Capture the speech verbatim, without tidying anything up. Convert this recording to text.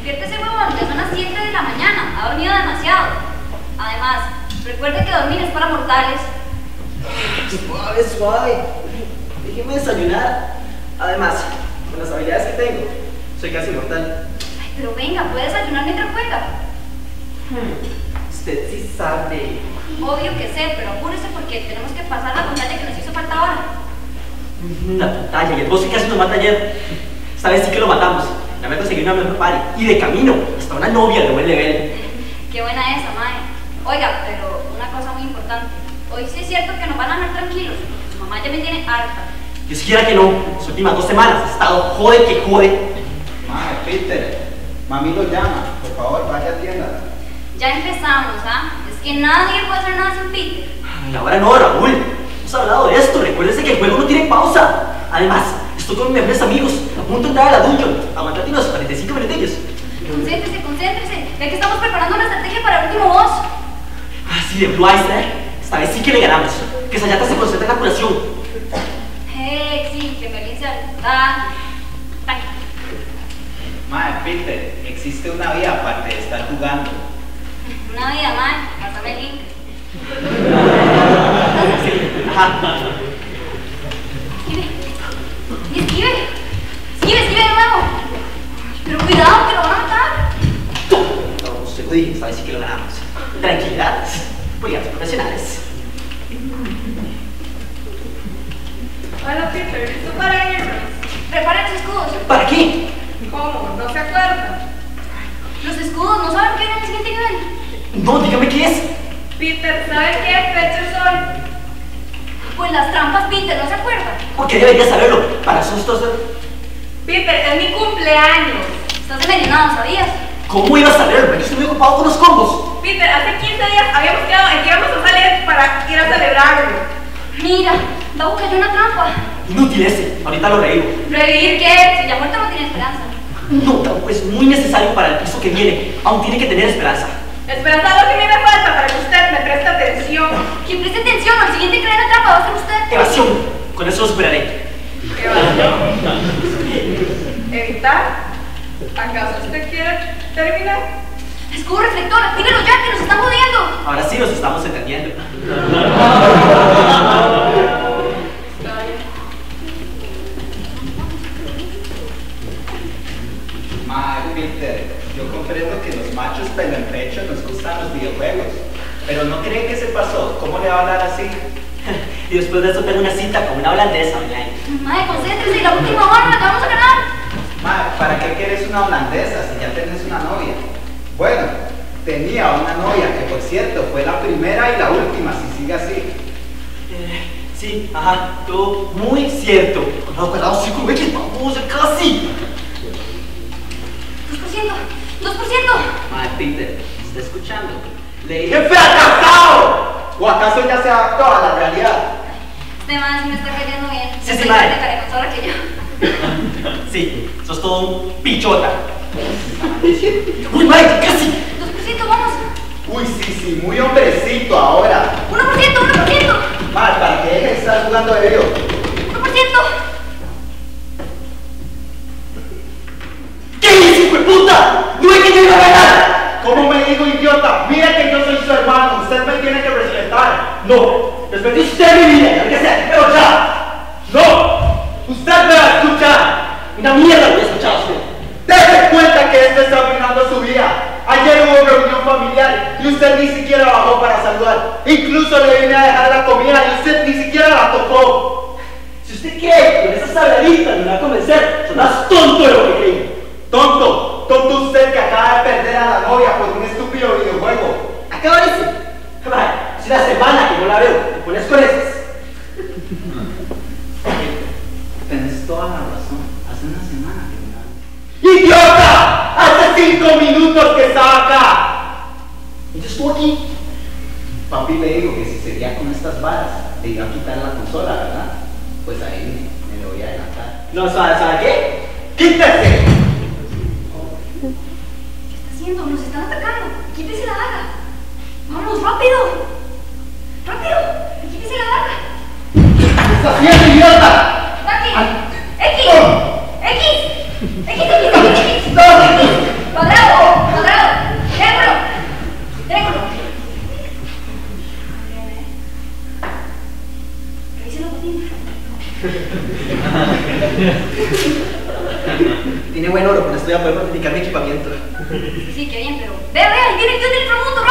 Despiértese, huevón, ya son las siete de la mañana. Ha dormido demasiado. Además, recuerde que dormir es para mortales. Suave, suave. Déjeme desayunar. Además, con las habilidades que tengo, soy casi mortal. Ay, pero venga, puede desayunar mientras juega. Hmm. Usted sí sabe. Obvio que sé, pero apúrese porque tenemos que pasar la pantalla que nos hizo falta ahora. La pantalla, y el boss que casi nos mata ayer. Esta vez sí que lo matamos. La voy a conseguir una mejor party. Y de camino, hasta una novia de buen nivel. Qué buena esa, mae. Oiga, pero una cosa muy importante. Hoy sí es cierto que nos van a dejar tranquilos. Su mamá ya me tiene harta. Yo siquiera que no. Las últimas dos semanas he estado jode que jode. Mae, Peter, mami lo llama. Por favor, vaya a tienda. Ya empezamos, ¿ah? Es que nadie puede hacer nada sin Peter. Ay, ahora no, Raúl. Hemos hablado de esto. Recuérdese que el juego no tiene pausa. Además, estoy con mis mejores amigos. A punto de entrar a la dungeon. Aguantate unos cuarenta y cinco minutillos. Concéntrese, concéntrese. Ve que estamos preparando una estrategia para el último boss. Ah, sí, de Blue Eyes, ¿eh? Esta vez sí que le ganamos. Que Sayata se concentre en la curación. Eh, sí, que Merlin se da. Mae, Peter, existe una vida aparte de estar jugando. Una vida, mae. Pásame el link. Sí, ajá. Escribe. Y escribe. Escribe, escribe de nuevo. Pero cuidado, que lo van a matar. No, se lo dije, esta vez sí que lo ganamos. Tranquilidad. Políganos profesionales. Hola Peter, ¿listo para irnos? Preparen los escudos. ¿Para qué? ¿Cómo? ¿No se acuerdan? Los escudos, ¿no saben qué viene en el siguiente nivel? No, dígame qué es. Peter, ¿sabe qué fecha es hoy? Pues las trampas, Peter, ¿no se acuerdan? ¿Por qué debería saberlo? Para sustos. Peter, es mi cumpleaños. Estás envenenado, ¿sabías? ¿Cómo iba a saberlo? Yo estoy muy ocupado con los combos. Peter, hace quince días habíamos quedado en que íbamos a salir para ir a celebrarlo. Mira, Babu cayó en una trampa. Inútil ese. Ahorita lo revivo. ¿Revivir qué? Si ya muerto no tiene esperanza. No, tampoco es muy necesario para el piso que viene. Aún tiene que tener esperanza. Esperanza, lo que a mí me falta para que usted me preste atención. Quien preste atención, al siguiente que cae en la trampa va a ser usted. Evasión. Con eso lo superaré. ¿Evitar? ¿Acaso usted quiere terminar? Escudo reflector, actívelo ya, que nos están jodiendo. Ahora sí nos estamos entendiendo. Está bien. Mae, Peter, yo comprendo que los machos pelo en pecho nos gustan los videojuegos. Pero no cree que se pasó. ¿Cómo le va a hablar así? Y después de eso tengo una cita con una holandesa online. Madre, concéntrese, la última hora la que vamos a ganar. Mae, ¿para qué quieres una holandesa si ya tienes una novia? Bueno, tenía una novia que, por cierto, fue la primera y la última, si sigue así. Eh, sí, ajá, todo muy cierto. Cuidado, cuidado, sí, como que vamos a casi. dos por ciento, dos por ciento. Mae, Peter, ¿me está escuchando? Le dije fracasado. ¿O acaso ya se adaptó a la realidad? Este man sí me está cayendo bien. Sí, sí, Estoy madre. más de careconsola que yo. Sí, sos todo un pichota. Uy, madre, casi. dos por ciento, vamos. Uy, sí, sí, muy hombrecito ahora. uno por ciento, uno por ciento. Mae, ¿para qué deje de estar jugando de video? uno por ciento. ¿Qué dices, hijo de puta? ¡No es que yo iba a ganar! ¿Cómo me digo idiota? Mira que yo soy su hermano, usted me tiene que respetar. No, respete usted mi vida, que sea, pero ya. ¡No! ¡Usted me va a escuchar! Una mierda voy a escuchar a usted. ¡Dese cuenta que esto está arruinando su vida! Ayer hubo reunión familiar y usted ni siquiera bajó para saludar. Incluso le vine a dejar la comida y usted ni siquiera la tocó. Si usted cree que con esas habladitas me va a convencer, son más tonto de lo que creen. ¡Tonto! ¡Tonto usted que acaba de perder a la novia por un estúpido videojuego! Acaba de decir. Vale, es una semana que no la veo. Te pones con esas. Tienes toda la razón. Hace una semana que no la... ¡Idiota! ¡Hace cinco minutos que estaba acá! ¿Y yo estuvo aquí? Papi le dijo que si seguía con estas varas, le iba a quitar la consola, ¿verdad? Pues ahí me, me lo voy a adelantar. No, ¿sabe, sabe qué? ¡Quítese! ¿Qué está haciendo? Nos están atacando. Quítese la daga. Vamos, rápido. Rápido. Quítese la daga. ¿Qué está haciendo, idiota? Aquí. Ay. X. Oh. X. X, X, X, X. ¡No! Cuadrado. Tiene buen oro, con esto ya puedo modificar mi equipamiento. Sí, sí, qué bien, pero... Vea, vea, ahí viene el dios del inframundo,